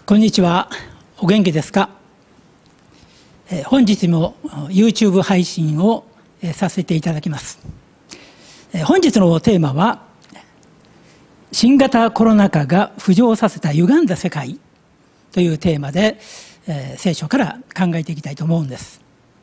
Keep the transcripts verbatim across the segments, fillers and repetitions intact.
こんにちは。お元気ですか？えー、本日も YouTube 配信を、えー、させていただきます。えー、本日のテーマは新型コロナ禍が浮上させた歪んだ世界というテーマで、えー、聖書から考えていきたいと思うんです。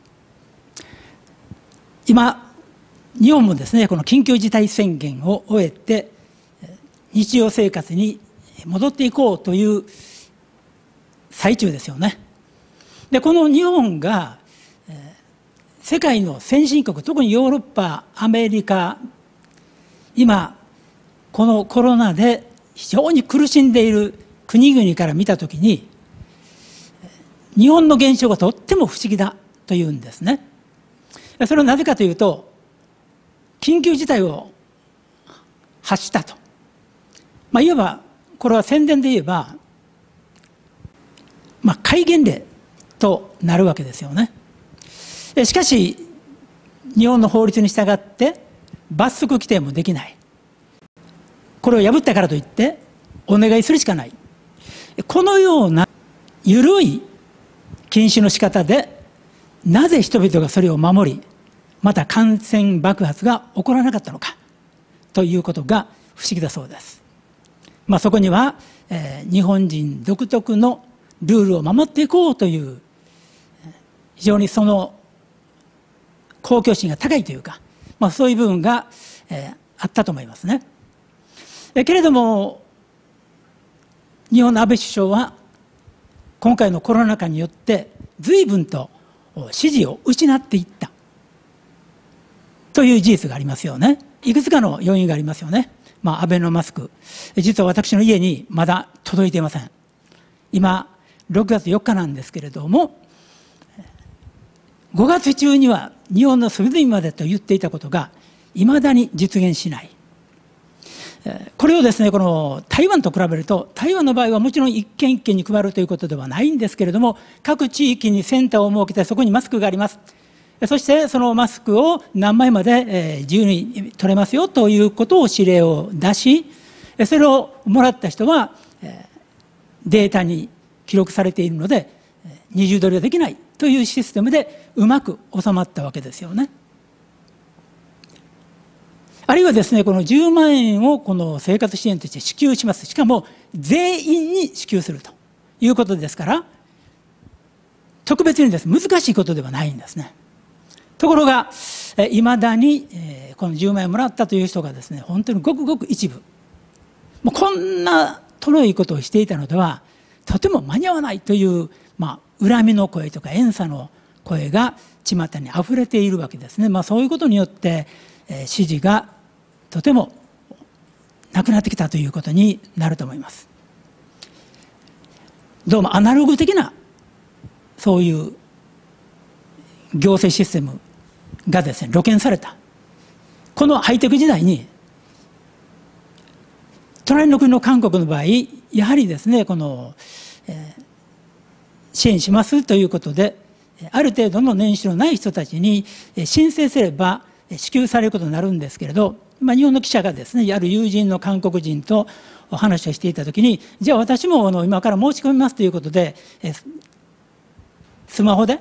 今日本もですね、この緊急事態宣言を終えて日常生活に戻っていこうという最中ですよね。で、この日本が、えー、世界の先進国、特にヨーロッパ、アメリカ、今このコロナで非常に苦しんでいる国々から見たときに、日本の現象がとっても不思議だというんですね。それはなぜかというと、緊急事態を発したと、まあ、いわばこれは宣伝で言えば、まあ、戒厳令となるわけですよね。しかし日本の法律に従って罰則規定もできない。これを破ったからといってお願いするしかない。このような緩い禁止の仕方で、なぜ人々がそれを守り、また感染爆発が起こらなかったのかということが不思議だそうです。まあ、そこには、えー、日本人独特のルールを守っていこうという非常にその公共心が高いというか、まあ、そういう部分が、えー、あったと思いますね。えけれども日本の安倍首相は今回のコロナ禍によって随分と支持を失っていったという事実がありますよね。いくつかの要因がありますよね。まあ、アベノマスク、実は私の家にまだ届いていません。今ろくがつよっかなんですけれども、ごがつ中には日本の隅々までと言っていたことがいまだに実現しない。これをですね、この台湾と比べると、台湾の場合はもちろん一軒一軒に配るということではないんですけれども、各地域にセンターを設けてそこにマスクがあります。そしてそのマスクを何枚まで自由に取れますよということを指令を出し、それをもらった人はデータに記録されているので二重取りはできないというシステムでうまく収まったわけですよね。あるいはですね、このじゅうまんえんをこの生活支援として支給します。しかも全員に支給するということですから、特別にですね、難しいことではないんですね。ところがいまだにこのじゅうまんえんもらったという人がですね、本当にごくごく一部、もうこんなとろいことをしていたのではとても間に合わないという、まあ、恨みの声とか怨嗟の声が巷にあふれているわけですね。まあ、そういうことによって、えー、支持がとてもなくなってきたということになると思います。どうもアナログ的なそういう行政システムがですね、露見されたこのハイテク時代に、隣の国の韓国の場合、やはりですね、この、えー、支援しますということで、ある程度の年収のない人たちに申請すれば支給されることになるんですけれど、まあ、日本の記者がですね、ある友人の韓国人とお話をしていたときに、じゃあ私もあの今から申し込みますということで、えー、スマホで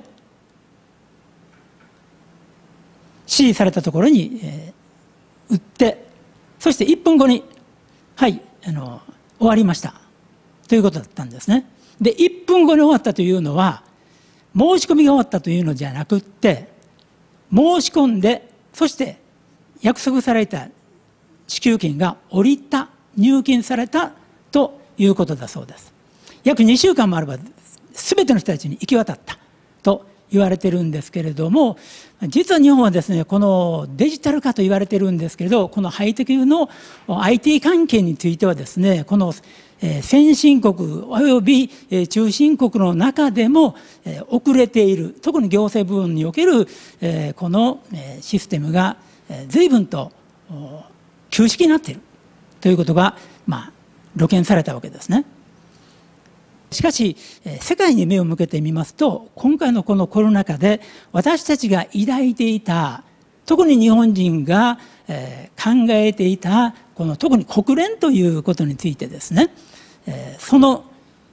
指示されたところに、えー、打って、そしていっぷんごにはい、あの終わりましたということだったんですね。で、いっぷんごに終わったというのは、申し込みが終わったというのじゃなくって、申し込んで、そして約束された支給金が下りた、入金されたということだそうです。約にしゅうかんもあれば全ての人たちに行き渡ったと言われているんですけれども、実は日本はですね、このデジタル化と言われているんですけれど、このハイテクの アイティー 関係についてはですね、この先進国および中心国の中でも遅れている、特に行政部分におけるこのシステムが随分と旧式になっているということが、まあ、露見されたわけですね。しかし世界に目を向けてみますと、今回のこのコロナ禍で私たちが抱いていた、特に日本人が考えていたこの特に国連ということについてですね、その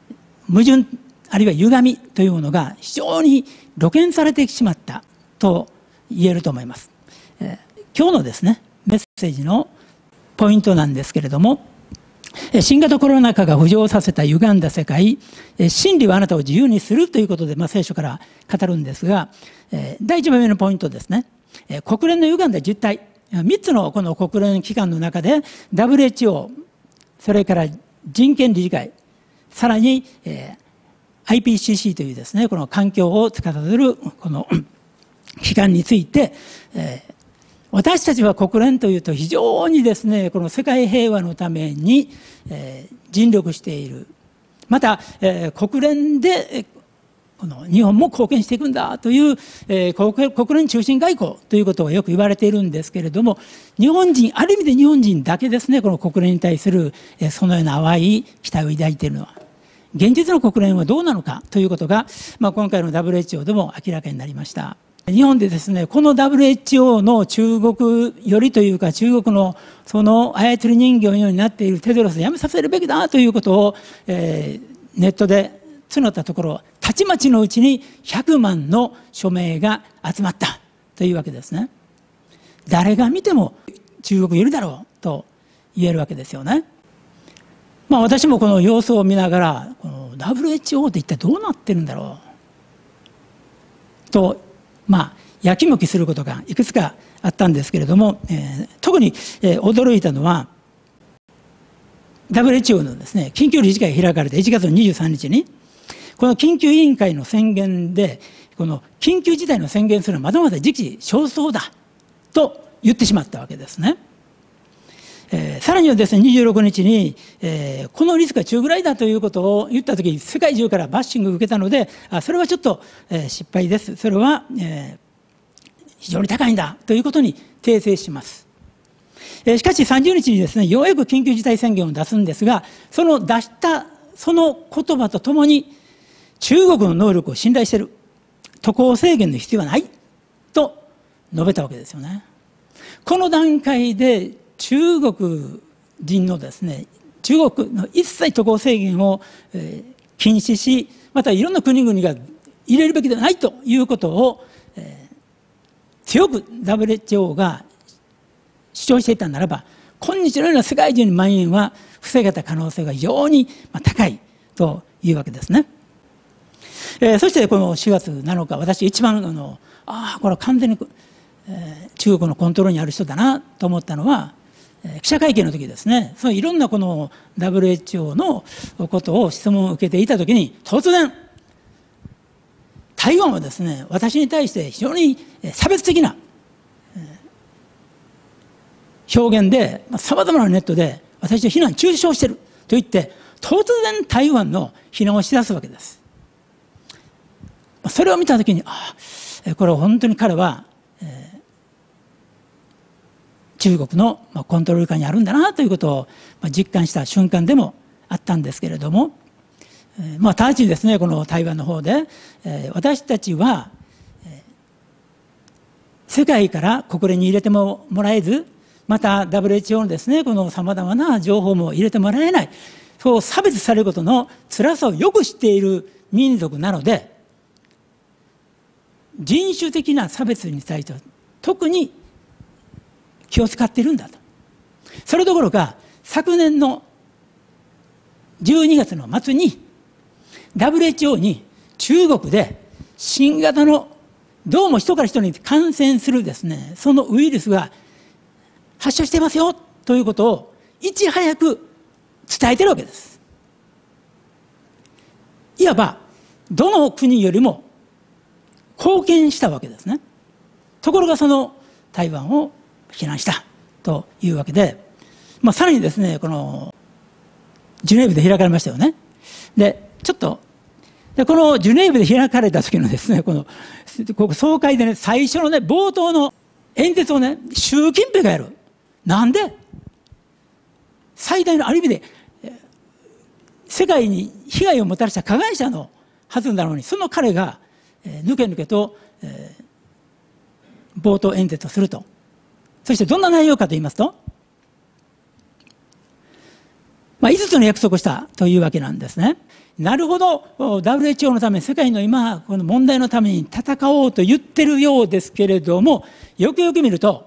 矛盾あるいは歪みというものが非常に露見されてしまったと言えると思います。えー、今日のですねメッセージのポイントなんですけれども、新型コロナ禍が浮上させた歪んだ世界、真理はあなたを自由にするということで、まあ、聖書から語るんですが、だいいちばんめのポイントですね、国連の歪んだ実態、みっつのこの国連機関の中で ダブリューエイチオー、 それから人権理事会、さらに アイピーシーシー というですねこの環境を司るこの機関について、私たちは国連というと非常にですねこの世界平和のために尽力している、また国連でこの日本も貢献していくんだという国連中心外交ということがよく言われているんですけれども、日本人、ある意味で日本人だけですねこの国連に対するそのような淡い期待を抱いているのは、現実の国連はどうなのかということが、まあ、今回の ダブリューエイチオー でも明らかになりました。日本でですねこの ダブリューエイチオー の中国よりというか、中国のその操り人形のようになっているテドロスをやめさせるべきだということを、えー、ネットで募ったところ、たちまちのうちにひゃくまんの署名が集まったというわけですね。誰が見ても中国よりだろうと言えるわけですよね。まあ、私もこの様子を見ながら、この ダブリューエイチオー って一体どうなってるんだろうと、まあ、やきもきすることがいくつかあったんですけれども、えー、特に、えー、驚いたのは ダブリューエイチオー のですね緊急理事会が開かれたいちがつのにじゅうさんにちに、この緊急委員会の宣言で、この緊急事態の宣言するのはまだまだ時期尚早だと言ってしまったわけですね。えー、さらにはですねにじゅうろくにちに、えー、このリスクは中ぐらいだということを言ったとき、世界中からバッシングを受けたので、あそれはちょっと、えー、失敗です、それは、えー、非常に高いんだということに訂正します。えー、しかしさんじゅうにちにですねようやく緊急事態宣言を出すんですが、その出したその言葉とともに、中国の能力を信頼している、渡航制限の必要はないと述べたわけですよね。この段階で中国人のですね中国の一切渡航制限を禁止し、またいろんな国々が入れるべきではないということを強く ダブリューエイチオー が主張していたならば、今日のような世界中に蔓延は防げた可能性が非常に高いというわけですね。えー、そしてこのしがつなのか、私一番あのああこれは完全に、えー、中国のコントロールにある人だなと思ったのは、えー、記者会見の時ですね、そのいろんなこの ダブリューエイチオー のことを質問を受けていた時に、突然台湾はですね私に対して非常に差別的な表現でさまざまなネットで私を非難中傷していると言って、突然台湾の非難をしだすわけです。それを見たときに、ああこれは本当に彼は、えー、中国のコントロール下にあるんだなということを実感した瞬間でもあったんですけれども、えー、まあ直ちにですねこの台湾の方で、えー、私たちは、えー、世界から国連に入れてもらえず、また ダブリューエイチオー のですねこのさまざまな情報も入れてもらえない、そう差別されることの辛さをよく知っている民族なので、人種的な差別に対しては特に気を使っているんだと。それどころか昨年のじゅうにがつの末に ダブリューエイチオー に中国で新型のどうも人から人に感染するですねそのウイルスが発症していますよということをいち早く伝えているわけです。いわばどの国よりも貢献したわけですね。ところがその台湾を非難したというわけで、まあ、さらにですねこのジュネーブで開かれましたよね。でちょっとでこのジュネーブで開かれた時のですねこのここ総会でね最初のね冒頭の演説をね習近平がやる。なんで最大のある意味で世界に被害をもたらした加害者のはずなのに、その彼がぬけぬけと、えー、冒頭演説をすると。そしてどんな内容かと言いますと、 まあ、いつつの約束をしたというわけなんですね。なるほど、ダブリューエイチオー のため、世界の今、この問題のために戦おうと言ってるようですけれども、よくよく見ると、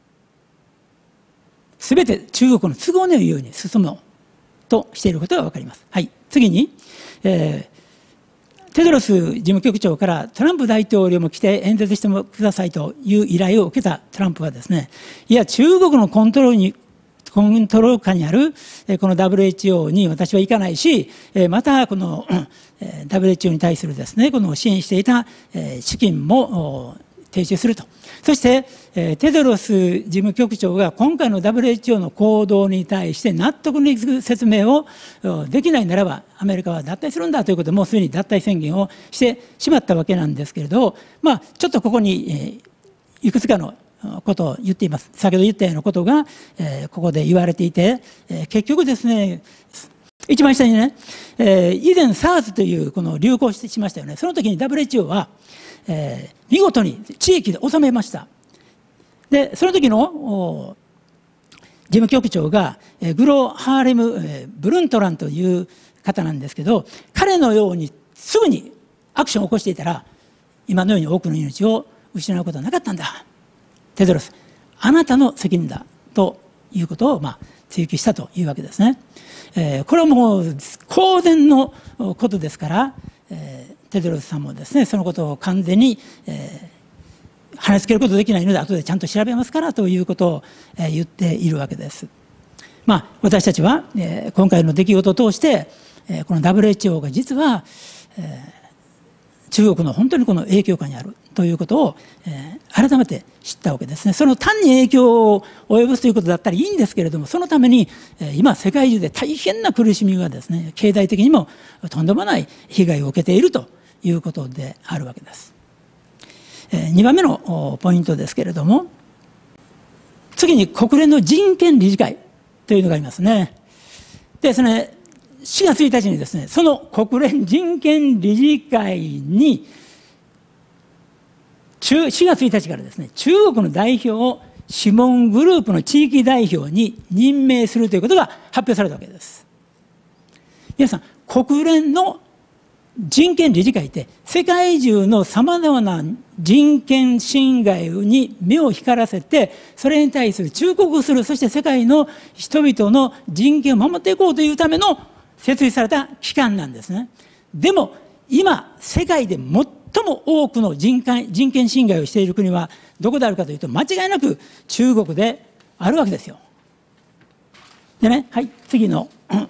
すべて中国の都合のいいように進もうとしていることがわかります。はい、次に、えー、テドロス事務局長からトランプ大統領も来て演説してくださいという依頼を受けたトランプはですね、いや、中国のコントロールにコントロール下にあるこの ダブリューエイチオー に私は行かないし、またこの ダブリューエイチオー に対するですね、この支援していた資金も提出すると。そしてテドロス事務局長が今回の ダブリューエイチオー の行動に対して納得のいく説明をできないならば、アメリカは脱退するんだということでもうすでに脱退宣言をしてしまったわけなんですけれど、まあちょっとここにいくつかのことを言っています。先ほど言ったようなことが、えー、ここで言われていて、えー、結局ですね、一番下にね、えー、以前 SARS というこの流行しましたよね。その時に ダブリューエイチオー は、えー、見事に地域で収めました。で、その時の事務局長が、えー、グロ・ハーレム、えー、ブルントランという方なんですけど、彼のようにすぐにアクションを起こしていたら、今のように多くの命を失うことはなかったんだ。テドロス、あなたの責任だということを、まあ、追及したというわけですね。えー、これはもう公然のことですから、えー、テドロスさんもですね、そのことを完全に、えー、話しつけることできないので、後でちゃんと調べますからということを、えー、言っているわけです。まあ、私たちは、えー、今回の出来事を通して、えー、この ダブリューエイチオー が実は、えー、中国の本当にこの影響下にあるということを、えー、改めて知ったわけですね。その単に影響を及ぼすということだったらいいんですけれども、そのために、えー、今世界中で大変な苦しみがですね、経済的にもとんでもない被害を受けているということであるわけです。えー、にばんめのポイントですけれども、次に国連の人権理事会というのがありますね。でですね、しがつついたちにですね、その国連人権理事会にしがつついたちからですね、中国の代表を諮問グループの地域代表に任命するということが発表されたわけです。皆さん、国連の人権理事会って世界中のさまざまな人権侵害に目を光らせて、それに対する忠告をする、そして世界の人々の人権を守っていこうというための設立された機関なんですね。でも今世界で最も多くの人権、人権侵害をしている国はどこであるかというと、間違いなく中国であるわけですよ。でね、はい、次の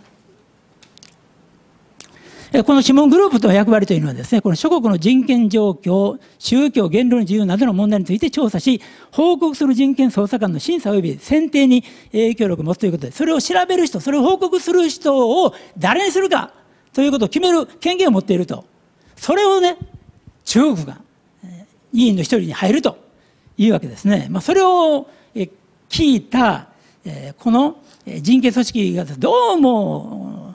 この諮問グループの役割というのはですね、この諸国の人権状況、宗教、言論の自由などの問題について調査し、報告する人権捜査官の審査及び選定に影響力を持つということで、それを調べる人、それを報告する人を誰にするかということを決める権限を持っていると。それをね、中国が委員の一人に入るというわけですね。まあ、それを聞いたこの人権組織がどうも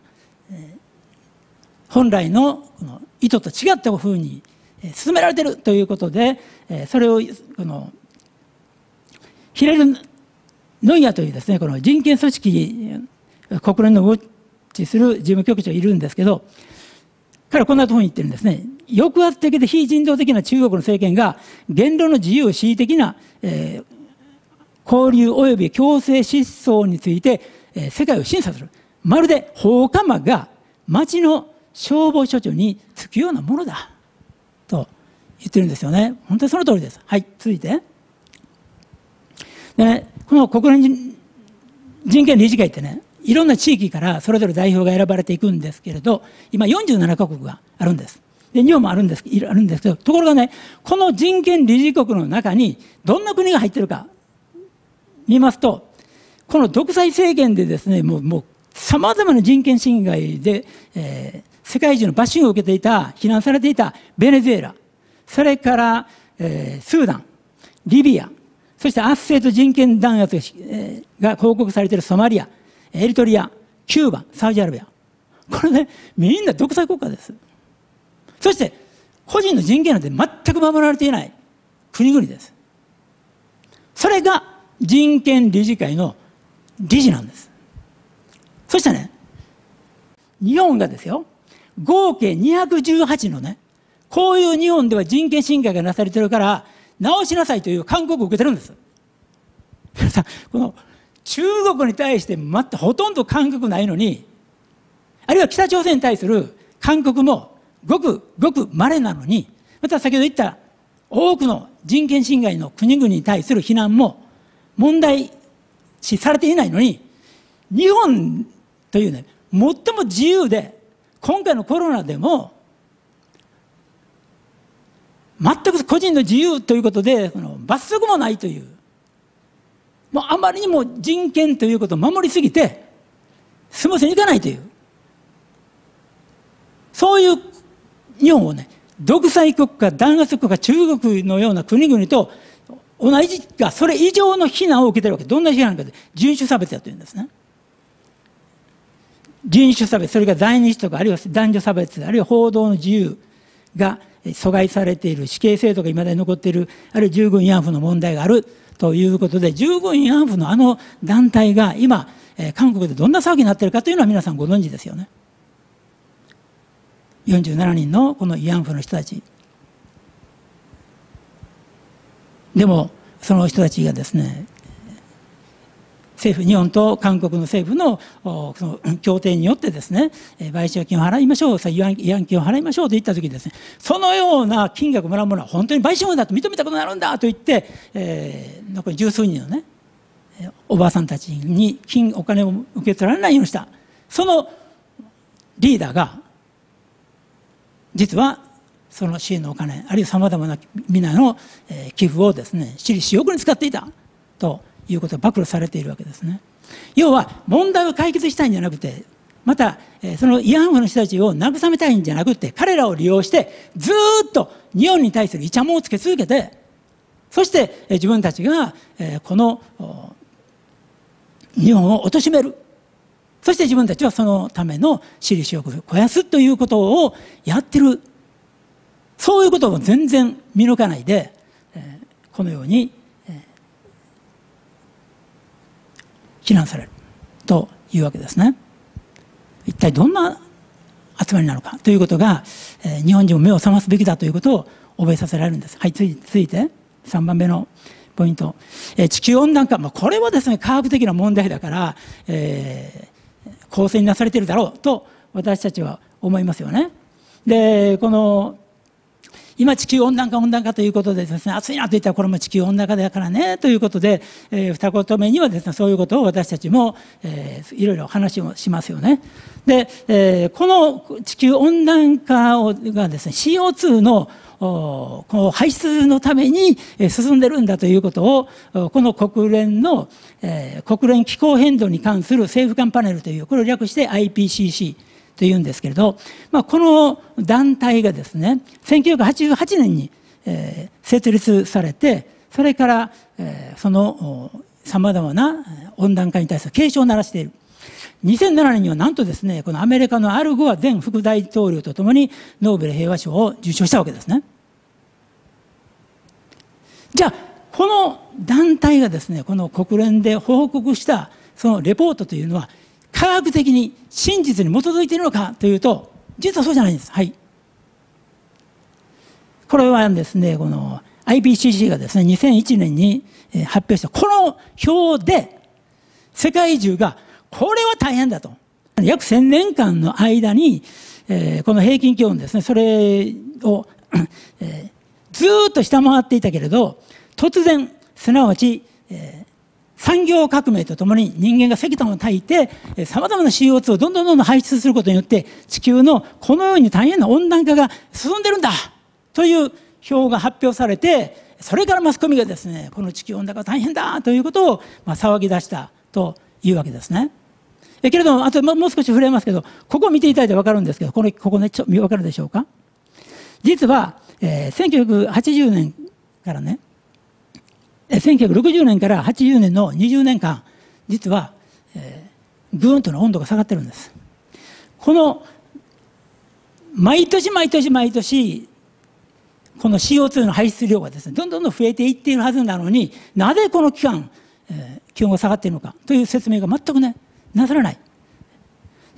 本来の意図と違ったふうに進められているということで、それをこのヒレル・ノイアというですね、この人権組織、国連のウォッチする事務局長いるんですけど、彼はこんなところに言ってるんですね。抑圧的で非人道的な中国の政権が言論の自由、恣意的な、えー、交流及び強制失踪について、えー、世界を審査する。まるで放火魔が町の消防署長につくようなものだと言ってるんですよね。本当にその通りです。はい、続いて。でね、この国連人権理事会ってね、いろんな地域からそれぞれ代表が選ばれていくんですけれど、今よんじゅうななカ国があるんです。で、日本もあるんです、あるんですけど、ところがね、この人権理事国の中にどんな国が入っているか見ますと、この独裁政権でですね、もう、もう様々な人権侵害で、えー、世界中のバッシングを受けていた、非難されていたベネズエラ、それから、えー、スーダン、リビア、そして圧政と人権弾圧が報告されているソマリア、エリトリア、キューバ、サウジアラビア。これね、みんな独裁国家です。そして、個人の人権なんて全く守られていない国々です。それが人権理事会の理事なんです。そしてね、 日本がですよ、合計にひゃくじゅうはちのね、こういう日本では人権侵害がなされてるから直しなさいという勧告を受けてるんです。皆さん、この中国に対して全くほとんど勧告ないのに、あるいは北朝鮮に対する勧告もごくごく稀なのに、また先ほど言った多くの人権侵害の国々に対する非難も問題視されていないのに、日本というね、最も自由で、今回のコロナでも全く個人の自由ということで、この罰則もないという、もうあまりにも人権ということを守りすぎてスムーズにいかないという、そういう日本をね、独裁国家、弾圧国家、中国のような国々と同じかそれ以上の非難を受けているわけ。どんな非難かで、人種差別だというんですね。人種差別、それが在日とか、あるいは男女差別、あるいは報道の自由が阻害されている、死刑制度が未だに残っている、あるいは従軍慰安婦の問題があるということで、従軍慰安婦のあの団体が今、えー、韓国でどんな騒ぎになっているかというのは皆さんご存知ですよね。よんじゅうななにんのこの慰安婦の人たち。でも、その人たちがですね、政府、日本と韓国の政府のその協定によってですね、賠償金を払いましょう、慰安金を払いましょうと言ったときにですね、そのような金額をもらうものは本当に賠償だと認めたことになるんだと言って、えー、残り十数人のね、おばあさんたちに金、お金を受け取られないようにした。そのリーダーが、実はその支援のお金、あるいはさまざまな皆の寄付をですね、私利私欲に使っていたということが暴露されているわけですね。要は問題を解決したいんじゃなくて、またその慰安婦の人たちを慰めたいんじゃなくて、彼らを利用してずっと日本に対するイチャモンをつけ続けて、そして自分たちがこの日本を貶める、そして自分たちはそのための私利私欲を肥やすということをやってる。そういうことを全然見抜かないで、このように非難されるというわけですね。一体どんな集まりなのかということが、日本人も目を覚ますべきだということを覚えさせられるんです。はい、続いてさんばんめのポイント、地球温暖化、まあ、これはですね、科学的な問題だから、えー公正になされているだろうと私たちは思いますよね。で、この今地球温暖化温暖化ということでですね、暑いなと言ったらこれも地球温暖化だからねということで、えー、二言目にはですね、そういうことを私たちも、えー、いろいろ話をしますよね。で、えー、この地球温暖化をがですね、シーオーツー のこの排出のために進んでるんだということを、この国連の、えー、国連気候変動に関する政府間パネルという、これを略して アイピーシーシー というんですけれど、まあ、この団体がですね、せんきゅうひゃくはちじゅうはちねんに、えー、設立されて、それから、えー、そのさまざまな温暖化に対する警鐘を鳴らしている。にせんななねんにはなんとですね、このアメリカのアルゴア前副大統領とともにノーベル平和賞を受賞したわけですね。じゃあこの団体がですね、この国連で報告したそのレポートというのは科学的に真実に基づいているのかというと、実はそうじゃないんです。はい。これはですね、この アイピーシーシー がですね、にせんいちねんに発表したこの表で世界中がこれは大変だと。約せんねんかんの間に、えー、この平均気温ですね、それを、えー、ずーっと下回っていたけれど、突然、すなわち、えー、産業革命とともに人間が石炭を焚いて、さまざまな シーオーツー をどんどんどんどん排出することによって、地球のこのように大変な温暖化が進んでるんだという表が発表されて、それからマスコミがですね、この地球温暖化大変だということを、まあ、騒ぎ出したというわけですね。けれども、あともう少し触れますけど、ここを見ていただいて分かるんですけど、これ、ここね、ちょっと分かるでしょうか。実は、えー、せんきゅうひゃくはちじゅうねんからね、せんきゅうひゃくろくじゅうねんからはちじゅうねんのにじゅうねんかん、実は、えー、ぐーんとの温度が下がってるんです。この、毎年毎年毎年、この シーオーツー の排出量がですね、どんどんどん増えていっているはずなのに、なぜこの期間、えー、気温が下がっているのかという説明が全くね、なさらない。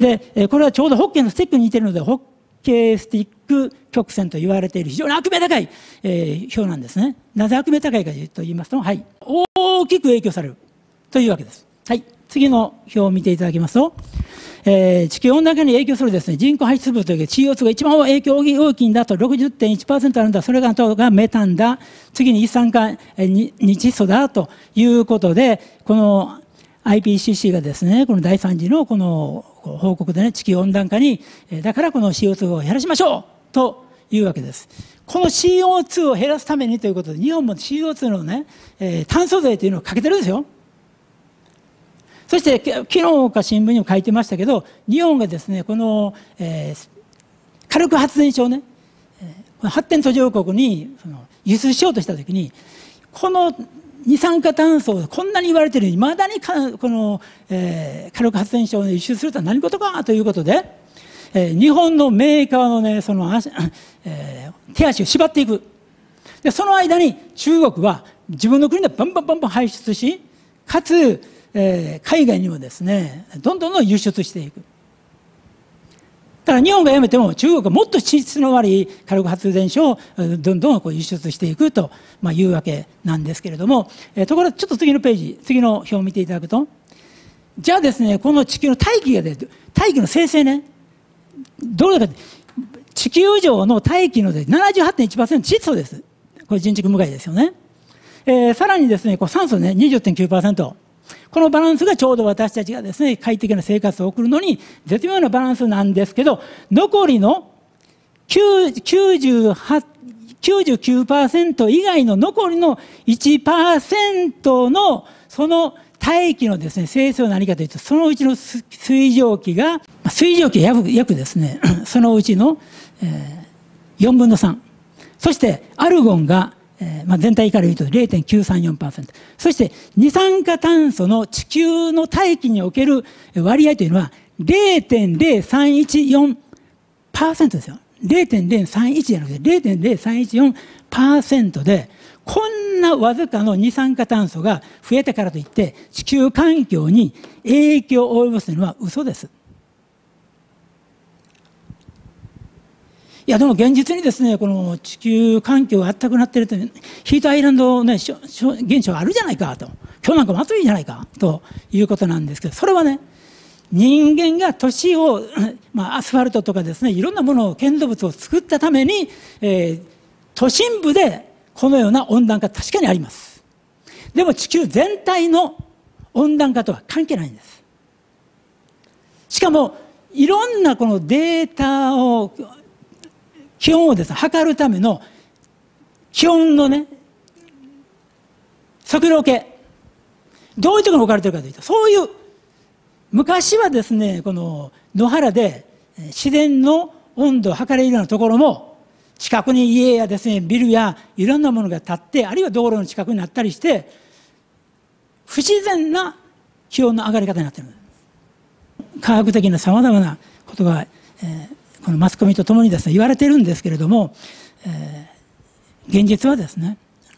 で、これはちょうどホッケーのスティックに似ているので、ホッケースティック曲線と言われている非常に悪名高い、えー、表なんですね。なぜ悪名高いかと言いますと、はい、大きく影響されるというわけです。はい、次の表を見ていただきますと、えー、地球温暖化に影響するですね、人工排出物という シーオーツー が一番影響大きいんだと ろくじゅってんいちパーセント あるんだ。それががメタンだ。次に一酸化二窒素だということで、この アイピーシーシー がですね、この第三次のこの報告でね、地球温暖化に、だからこの シーオーツー を減らしましょうというわけです。この シーオーツー を減らすためにということで、日本も シーオーツー のね、えー、炭素税というのをかけてるんですよ。そして昨日か新聞にも書いてましたけど、日本がですね、この、えー、火力発電所をね、えー、発展途上国にその輸出しようとしたときに、この二酸化炭素をこんなに言われているのに、まだにかこの、えー、火力発電所を、ね、輸出するとは何事かということで、えー、日本のメーカーのね、その足、えー、手足を縛っていく。で、その間に中国は自分の国でバンバンバンバン排出し、かつ、えー、海外にもですね、どんどんどん輸出していく。だから日本がやめても中国はもっと質の悪い火力発電所をどんどんこう輸出していくと、まあ、いうわけなんですけれども、えー、ところがちょっと次のページ、次の表を見ていただくと、じゃあですね、この地球の大気が出る、大気の生成ね、どれか、地球上の大気の ななじゅうはちてんいちパーセント 窒素です。これ人畜無害ですよね。えー、さらにですね、こう酸素ね、にじゅってんきゅうパーセント。このバランスがちょうど私たちがですね、快適な生活を送るのに絶妙なバランスなんですけど、残りのきゅうじゅうはち、きゅうじゅうきゅうパーセント 以外の残りの いちパーセント のその大気のですね、生成は何かというと、そのうちの水蒸気が、水蒸気は約、約ですね、そのうちの、えー、よんぶんのさん。そしてアルゴンがえーまあ、全体から言うと ゼロてんきゅうさんよんパーセント。そして二酸化炭素の地球の大気における割合というのは ゼロてんゼロさんいちよんパーセント ですよ。ゼロてんゼロさんいち じゃなくて ゼロてんゼロさんいちよんパーセント で、こんなわずかの二酸化炭素が増えたからといって地球環境に影響を及ぼすというのは嘘です。いやでも現実にですね、この地球環境が暖かくなっているというヒートアイランド、ね、現象あるじゃないかと、今日なんかも暑いじゃないかということなんですけど、それはね、人間が都市を、まあ、アスファルトとかですね、いろんなものを建造物を作ったために、えー、都心部でこのような温暖化確かにあります。でも地球全体の温暖化とは関係ないんです。しかもいろんなこのデータを気温をですね、測るための気温のね、測量計、どういうところに置かれているかというと、そういう、昔はですね、この野原で自然の温度を測れるようなところも、近くに家やですね、ビルやいろんなものが建って、あるいは道路の近くになったりして、不自然な気温の上がり方になっている。科学的なさまざまなことが、えーこのマスコミとともにですね、言われているんですけれども、えー、現実はですね、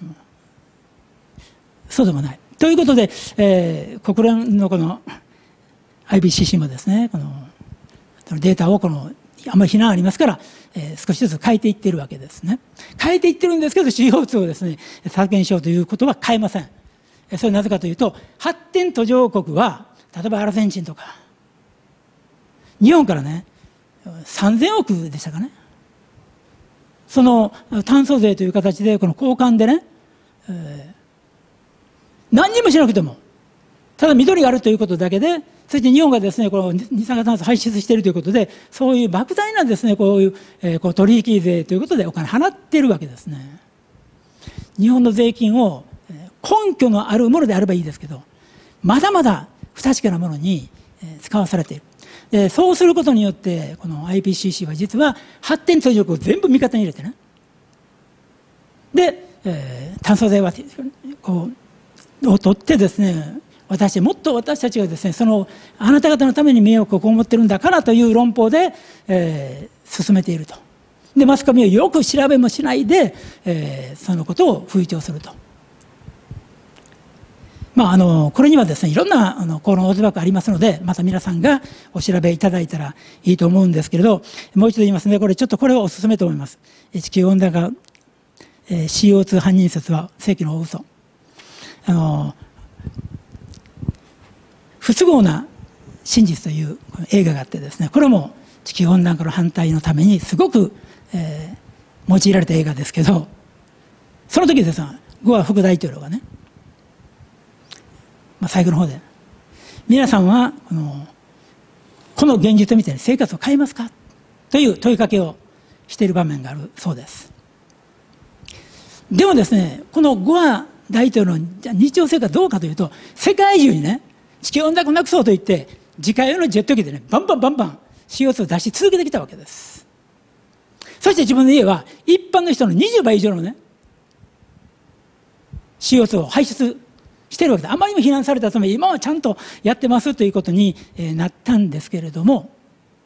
そうでもない。ということで、えー、国連のこの アイピーシーシー もですね、このデータをこの、あんまり非難ありますから、えー、少しずつ変えていっているわけですね。変えていってるんですけど、シーオーツー をですね、削減しようということは変えません。それはなぜかというと、発展途上国は、例えばアルゼンチンとか、日本からね、さんぜんおくでしたかね。その炭素税という形でこの交換でね、えー、何にもしなくてもただ緑があるということだけで、そして日本がですねこの二酸化炭素排出しているということで、そういう莫大なですねこういう、えー、こう取引税ということでお金払っているわけですね。日本の税金を根拠のあるものであればいいですけど、まだまだ不確かなものに使わされている。でそうすることによってこの アイピーシーシー は実は発展途上国を全部味方に入れてね、で、えー、炭素税はこうを取ってですね、私もっと私たちがですねそのあなた方のために迷惑を被っているんだからという論法で、えー、進めていると。でマスコミをよく調べもしないで、えー、そのことを吹聴すると。 まあ、あのこれにはですねいろんなあの効能図学ありますので、また皆さんがお調べいただいたらいいと思うんですけれど、もう一度言いますね。これちょっとこれをお勧めと思います。地球温暖化、えー、シーオーツー 犯人説は世紀の大嘘。あの不都合な真実という映画があってですね、これも地球温暖化の反対のためにすごく、えー、用いられた映画ですけど、その時ですね、ゴア副大統領がね、まあ、最後の方で皆さんはこのこの現実を見て生活を変えますかという問いかけをしている場面があるそうです。でもですね、このゴア大統領の日常生活どうかというと、世界中にね地球温暖化をなくそうと言って自家用のジェット機でねバンバンバンバン シーオーツー を出し続けてきたわけです。そして自分の家は一般の人のにじゅうばい以上のね シーオーツー を排出しているわけで、あまりにも非難されたため今はちゃんとやってますということになったんですけれども、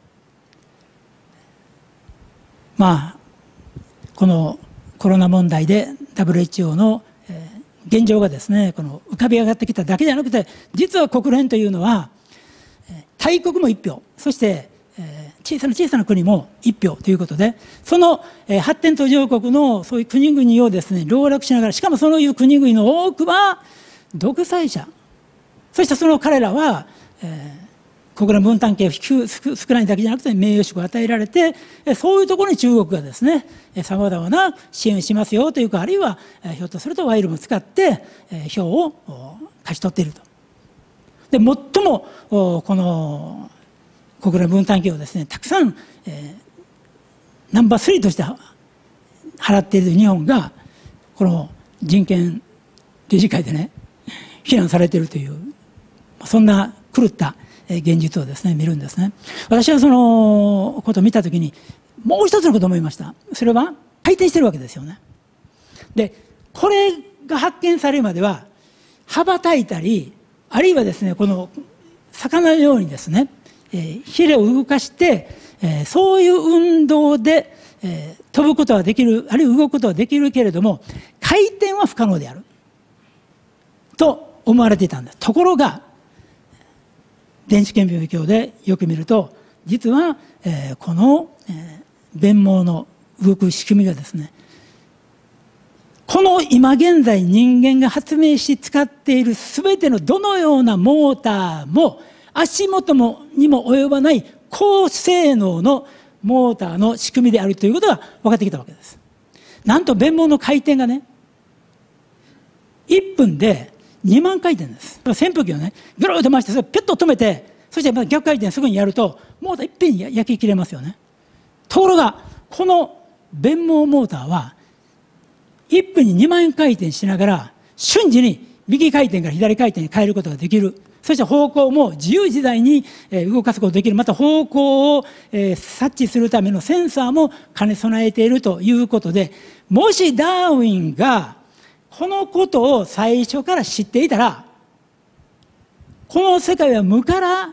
まあこのコロナ問題で ダブリューエイチオー の現状がですねこの浮かび上がってきただけじゃなくて、実は国連というのは大国も一票、そして小さな小さな国も一票ということで、その発展途上国のそういう国々をですね籠絡しながら、しかもそういう国々の多くは独裁者、そしてその彼らは、えー、国連分担権を少ないだけじゃなくて名誉職を与えられて、そういうところに中国がですねさまざまな支援をしますよというか、あるいはひょっとすると賄賂も使って票を勝ち取っていると。で最もこの国連分担権をですねたくさん、えー、ナンバースリーとして払っている日本がこの人権理事会でね非難されているという、そんな狂った現実をですね見るんですね。私はそのことを見たときにもう一つのことを思いました。それは回転してるわけですよね。でこれが発見されるまでは羽ばたいたり、あるいはですねこの魚のようにですね、えー、ヒレを動かして、えー、そういう運動で、えー、飛ぶことはできる、あるいは動くことはできるけれども回転は不可能であると思われていたんです。ところが電子顕微鏡でよく見ると、実は、えー、この、えー、弁毛の動く仕組みがですね、この今現在人間が発明し使っている全てのどのようなモーターも足元もにも及ばない高性能のモーターの仕組みであるということが分かってきたわけです。なんと弁毛の回転がねいっぷんでにまん回転です。扇風機をねぐるっと回してそれをピュッと止めて、そしてまた逆回転すぐにやるとモーターいっぺんに焼き切れますよね。ところがこの弁毛モーターはいっぷんににまん回転しながら瞬時に右回転から左回転に変えることができる。そして方向も自由自在に動かすことができる。また方向を察知するためのセンサーも兼ね備えているということで、もしダーウィンがこのことを最初から知っていたら、この世界は無から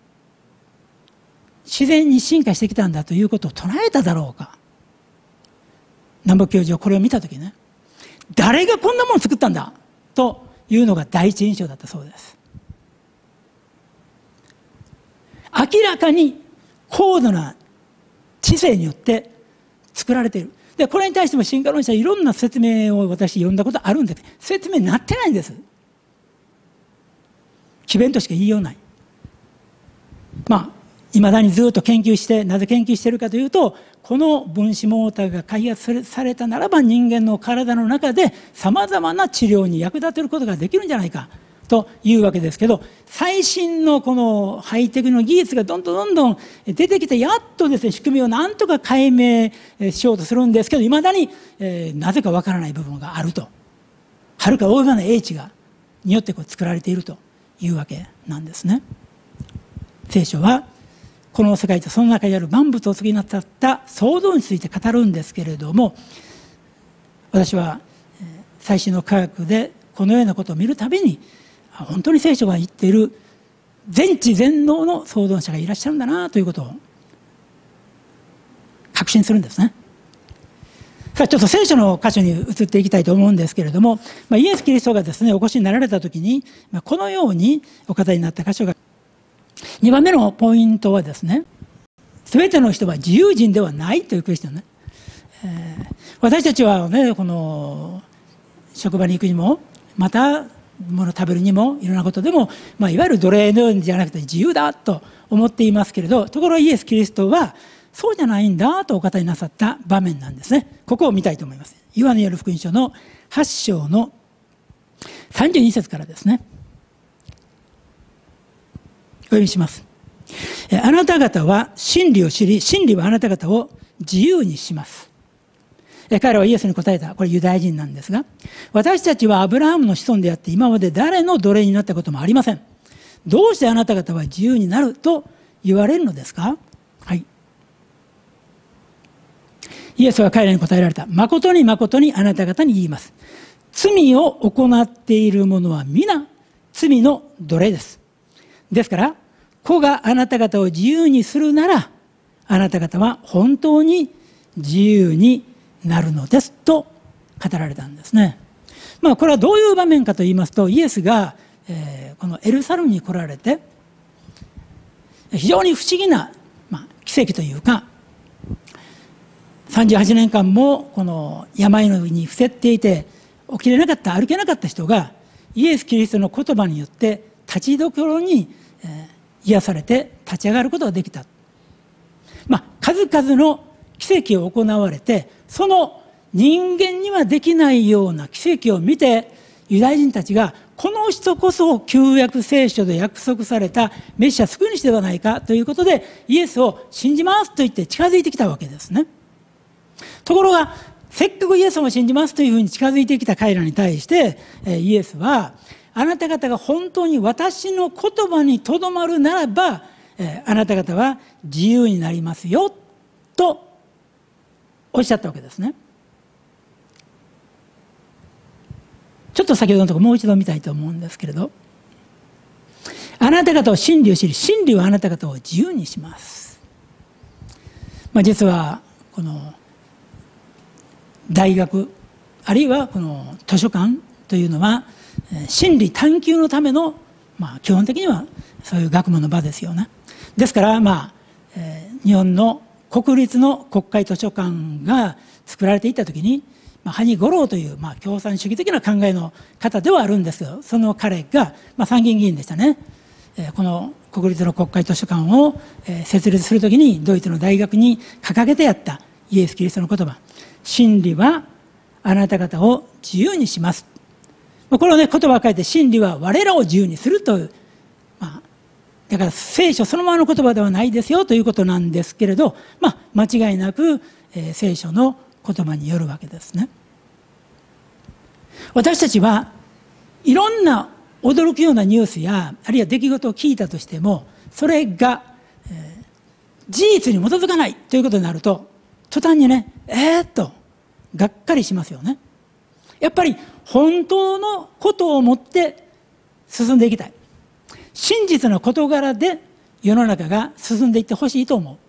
自然に進化してきたんだということを唱えただろうか。南北教授はこれを見たときね、誰がこんなものを作ったんだというのが第一印象だったそうです。明らかに高度な知性によって作られている。でこれに対しても進化論者はいろんな説明を私読んだことあるんですけど、説明になってないんです。詭弁としか言いようない。まあいまだにずっと研究して、なぜ研究しているかというと、この分子モーターが開発されたならば人間の体の中でさまざまな治療に役立てることができるんじゃないかというわけですけど、最新のこのハイテクの技術がどんどんどんどん出てきて、やっとですね仕組みをなんとか解明しようとするんですけど、いまだに、えー、なぜかわからない部分があると、はるか大いな英知がによってこう作られているというわけなんですね。聖書はこの世界とその中にある万物を次になった創造について語るんですけれども、私は最新の科学でこのようなことを見るたびに、本当に聖書が言っている全知全能の創造者がいらっしゃるんだなということを確信するんですね。 さあちょっと聖書の箇所に移っていきたいと思うんですけれども、まあ、イエス・キリストがですねお越しになられた時に、まあ、このようにお語りになった箇所が、にばんめのポイントはですね、全ての人は自由人ではないというクエスチョンね、えー、私たちはね、この職場に行くにも、また物食べるにも、いろんなことでも、まあ、いわゆる奴隷のようにじゃなくて自由だと思っていますけれど、ところがイエス・キリストはそうじゃないんだとお語りなさった場面なんですね。ここを見たいと思います。ヨハネによる福音書のはち章のさんじゅうに節からですね。お読みします。あなた方は真理を知り、真理はあなた方を自由にします。彼らはイエスに答えた。これユダヤ人なんですが、私たちはアブラハムの子孫であって、今まで誰の奴隷になったこともありません。どうしてあなた方は自由になると言われるのですか。はい。イエスは彼らに答えられた。誠に誠にあなた方に言います。罪を行っている者は皆罪の奴隷です。ですから、子があなた方を自由にするなら、あなた方は本当に自由になるのですと語られたんですね。まあこれはどういう場面かと言いますと、イエスが、えー、このエルサレムに来られて、非常に不思議な、まあ、奇跡というか、さんじゅうはちねんかんもこの病の上に伏せっていて起きれなかった、歩けなかった人がイエス・キリストの言葉によって立ちどころに癒されて立ち上がることができた。まあ数々の奇跡を行われて、その人間にはできないような奇跡を見て、ユダヤ人たちがこの人こそ旧約聖書で約束されたメシア救い主ではないかということで、イエスを信じますと言って近づいてきたわけですね。ところが、せっかくイエスを信じますというふうに近づいてきた彼らに対して、イエスは、あなた方が本当に私の言葉にとどまるならば、あなた方は自由になりますよ、とおっしゃったわけですね。ちょっと先ほどのところもう一度見たいと思うんですけれど、あなた方は真理を知り、真理はあなた方を自由にします。まあ実は、この、大学あるいはこの図書館というのは真理探求のための、まあ、基本的にはそういう学問の場ですよね。ですから、まあえー、日本の国立の国会図書館が作られていった時に、まあ、萩五郎という、まあ、共産主義的な考えの方ではあるんですけど、その彼が、まあ、参議院議員でしたね。えー、この国立の国会図書館を、えー、設立する時にドイツの大学に掲げてやったイエス・キリストの言葉、真理はあなた方を自由にします。これをね、言葉を変えて、真理は我らを自由にするという、まあ、だから聖書そのままの言葉ではないですよということなんですけれど、まあ、間違いなく、えー、聖書の言葉によるわけですね。私たちはいろんな驚くようなニュースや、あるいは出来事を聞いたとしても、それが、えー、事実に基づかないということになると、途端にね、えーっと、がっかりしますよね。やっぱり本当のことをもって進んでいきたい。真実の事柄で世の中が進んでいってほしいと思う。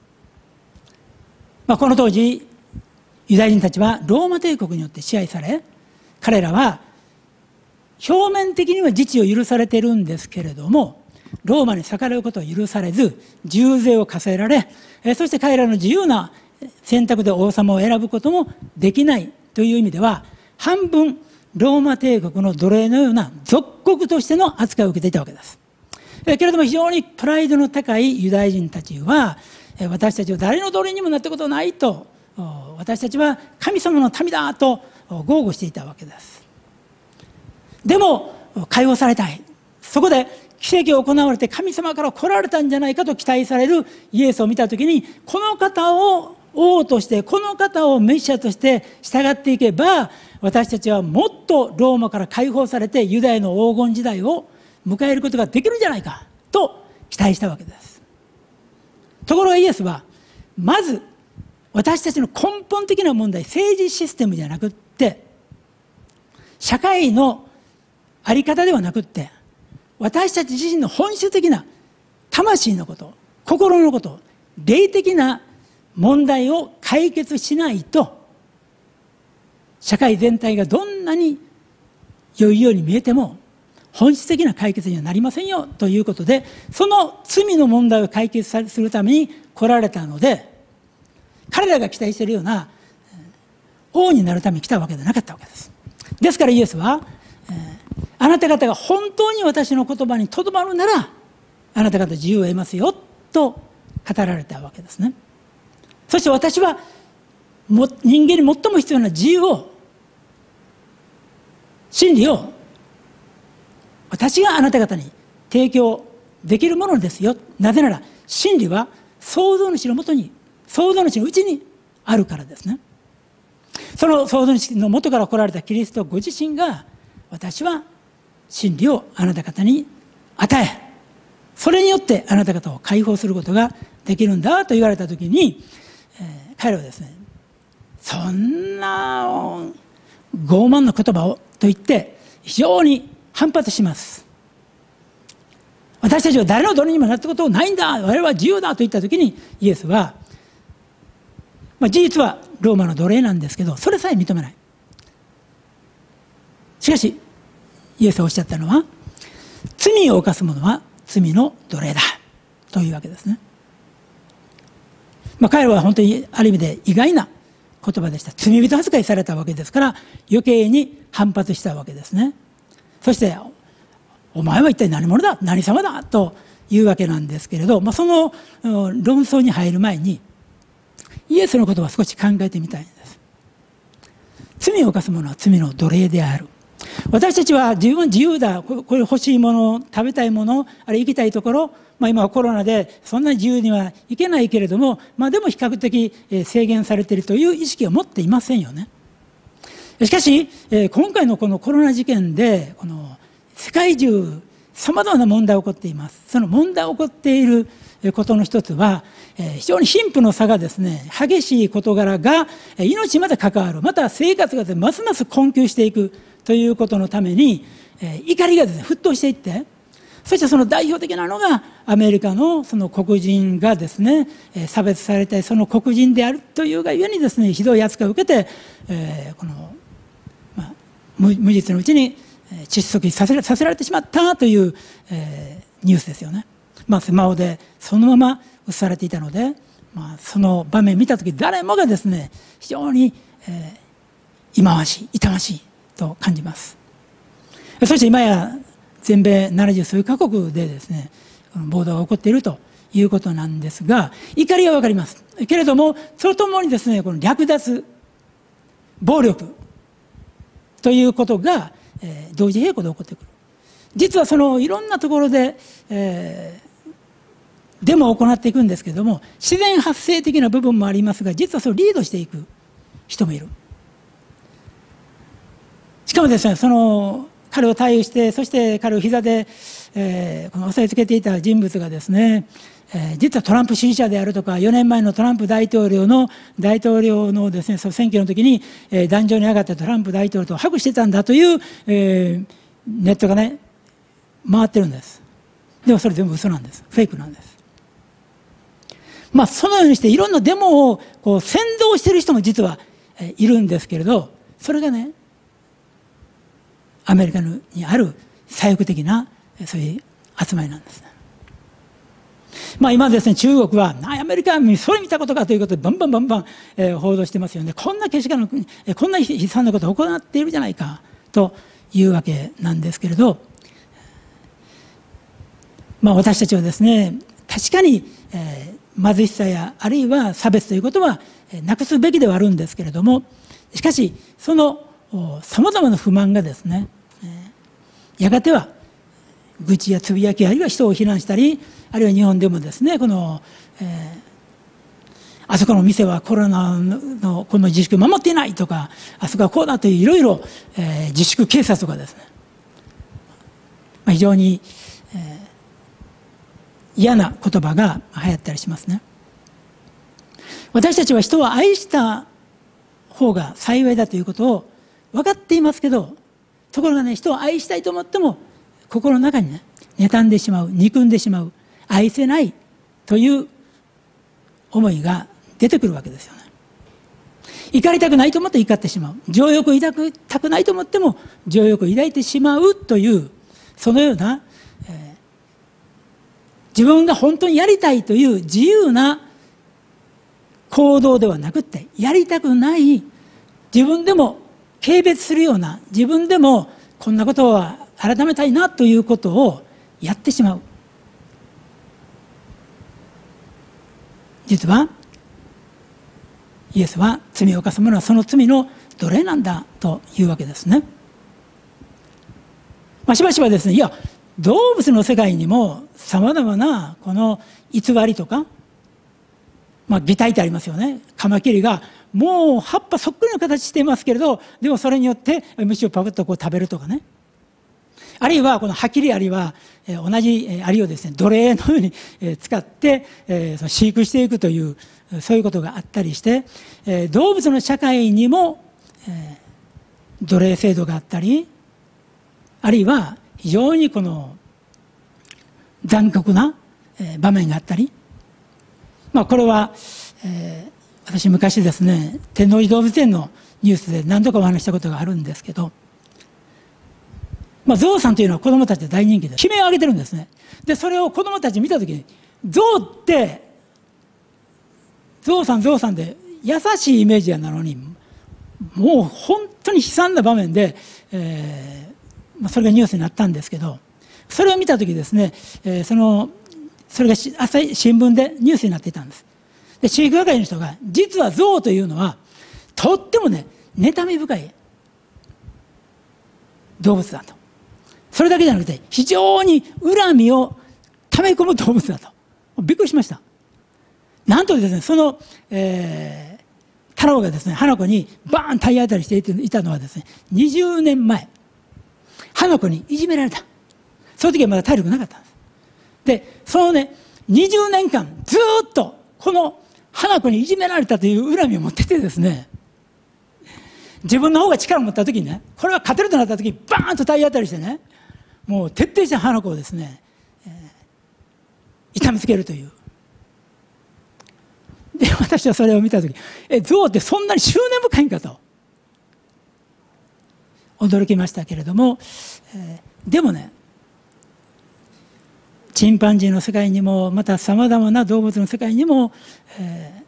まあ、この当時、ユダヤ人たちはローマ帝国によって支配され、彼らは表面的には自治を許されているんですけれども、ローマに逆らうことを許されず、重税を課せられ、そして彼らの自由な選択で王様を選ぶこともできないという意味では、半分ローマ帝国の奴隷のような属国としての扱いを受けていたわけです。けれども非常にプライドの高いユダヤ人たちは、私たちは誰の奴隷にもなったことはないと、私たちは神様の民だと豪語していたわけです。でも解放されたい、そこで奇跡を行われて神様から来られたんじゃないかと期待されるイエスを見たときに、この方を王として、この方をメシアとして従っていけば、私たちはもっとローマから解放されてユダヤの黄金時代を迎えることができるんじゃないかと期待したわけです。ところがイエスは、まず私たちの根本的な問題、政治システムじゃなくって、社会のあり方ではなくって、私たち自身の本質的な魂のこと、心のこと、霊的な問題を解決しないと、 社会全体がどんなに良いように見えても本質的な解決にはなりませんよということで、その罪の問題を解決するために来られたので、彼らが期待しているような王になるために来たわけではなかったわけです。ですからイエスは、えー、あなた方が本当に私の言葉にとどまるならあなた方自由を得ますよと語られたわけですね。そして私はも人間に最も必要な自由を、真理を私があなた方に提供できるものですよ。なぜなら真理は創造主のもとに、創造主のうちにあるからですね。その創造主のもとから来られたキリストご自身が、私は真理をあなた方に与え、それによってあなた方を解放することができるんだと言われたときに、えー、彼はですね、そんな傲慢な言葉をと言って非常に反発します。私たちは誰のどれにもなったことないんだ、我々は自由だと言ったときに、イエスは、まあ、事実はローマの奴隷なんですけど、それさえ認めない。しかしイエスがおっしゃったのは、罪を犯す者は罪の奴隷だというわけですね。まあ、彼は本当にある意味で意外な言葉でした。罪人扱いされたわけですから余計に反発したわけですね。そしてお前は一体何者だ、何様だというわけなんですけれど、まあ、その論争に入る前にイエスのことは少し考えてみたいんです。罪を犯す者は罪の奴隷である。私たちは自分自由だ、これ欲しいもの、食べたいもの、あれ行きたいところ、まあ、今はコロナでそんなに自由には行けないけれども、まあ、でも比較的制限されているという意識を持っていませんよね。しかし今回のこのコロナ事件でこの世界中さまざまな問題が起こっています。その問題が起こっていることの一つは、非常に貧富の差がですね、激しい事柄が命まで関わる、また生活がますます困窮していくということのために、怒りがですね沸騰していって、そしてその代表的なのがアメリカのその黒人がですね差別されて、その黒人であるというがゆえにですねひどい扱いを受けて、えー、この、まあ、無, 無実のうちに窒息させら、させられてしまったという、えー、ニュースですよね。まあ、スマホでそのまま映されていたので、まあ、その場面を見たとき誰もがですね非常に、えー、忌まわしい、痛ましいと感じます。そして今や全米ななじゅう数カ国でですね暴動が起こっているということなんですが、怒りは分かりますけれども、それともにですねこの略奪、暴力ということが、えー、同時並行で起こってくる。実はそのいろんなところで、えーデモを行っていくんですけれども、自然発生的な部分もありますが、実はそれをリードしていく人もいる。しかもですね、その彼を対応して、そして彼を膝で、えー、この押さえつけていた人物がですね、えー、実はトランプ支持者であるとか、よねんまえのトランプ大統領の大統領のですね、その選挙の時に、えー、壇上に上がったトランプ大統領とハグしてたんだという、えー、ネットがね回ってるんです。でもそれ全部嘘なんです。フェイクなんです。まあ、そのようにしていろんなデモをこう先導している人も実はいるんですけれど、それがねアメリカにある左翼的なそういう集まりなんですね。まあ、今ですね中国はアメリカはそれ見たことかということでバンバンバンバン、えー、報道してますよね。こんなけしからん、こんな悲惨なことを行っているじゃないかというわけなんですけれど、まあ、私たちはですね確かに、えー貧しさやあるいは差別ということはなくすべきではあるんですけれども、しかしそのさまざまな不満がですねやがては愚痴やつぶやき、あるいは人を非難したり、あるいは日本でもですねこの、えー、あそこの店はコロナのこの自粛を守っていないとか、あそこはこうだといういろいろ、えー、自粛警察とかですね、まあ、非常に、えー嫌な言葉が流行ったりしますね。私たちは人を愛した方が幸いだということを分かっていますけど、ところがね人を愛したいと思っても心の中にね妬んでしまう、憎んでしまう、愛せないという思いが出てくるわけですよね。 怒りたくないと思って怒ってしまう。情欲を抱きたくないと思っても情欲を抱いてしまうという、そのような、えー、自分が本当にやりたいという自由な行動ではなくて、やりたくない、自分でも軽蔑するような、自分でもこんなことは改めたいなということをやってしまう。実はイエスは罪を犯す者はその罪の奴隷なんだというわけですね。まあ、しばしばですね、いや動物の世界にもさまざまなこの偽りとか、まあ、擬態ってありますよね。カマキリがもう葉っぱそっくりの形していますけれど、でもそれによって虫をパクッとこう食べるとかね。あるいはこのハキリアリは同じアリをですね、奴隷のように使って飼育していくという、そういうことがあったりして、動物の社会にも奴隷制度があったり、あるいは非常にこの残酷な場面があったり、まあこれは、えー、私昔ですね、天王寺動物園のニュースで何度かお話したことがあるんですけど、まあ、ゾウさんというのは子供たちで大人気で悲鳴を上げてるんですね。でそれを子供たち見たときに、ゾウってゾウさんゾウさんで優しいイメージなのに、もう本当に悲惨な場面で、えーまあ、それがニュースになったんですけど、それを見たときですね、えー、そのそれが朝日新聞でニュースになっていたんです。で飼育係の人が、実はゾウというのはとってもね妬み深い動物だと。それだけじゃなくて非常に恨みを溜め込む動物だと。びっくりしました。なんとですね、その、えー、太郎がですね、花子にバーン体当たりしていたのはですね、にじゅうねんまえ、花子にいじめられた。その時はまだ体力なかったんです。でそのねにじゅうねんかんずっとこの花子にいじめられたという恨みを持っててですね、自分の方が力を持った時にね、これは勝てるとなった時にバーンと体当たりしてね、もう徹底して花子をですね、えー、痛みつけるという。で私はそれを見た時、えゾウってそんなに執念深いんかと驚きましたけれども、えー、でもね、チンパンジーの世界にもまたさまざまな動物の世界にも、え